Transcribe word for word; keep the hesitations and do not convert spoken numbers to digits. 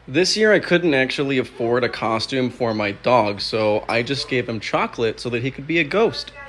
This year I couldn't actually afford a costume for my dog, so I just gave him chocolate so that he could be a ghost.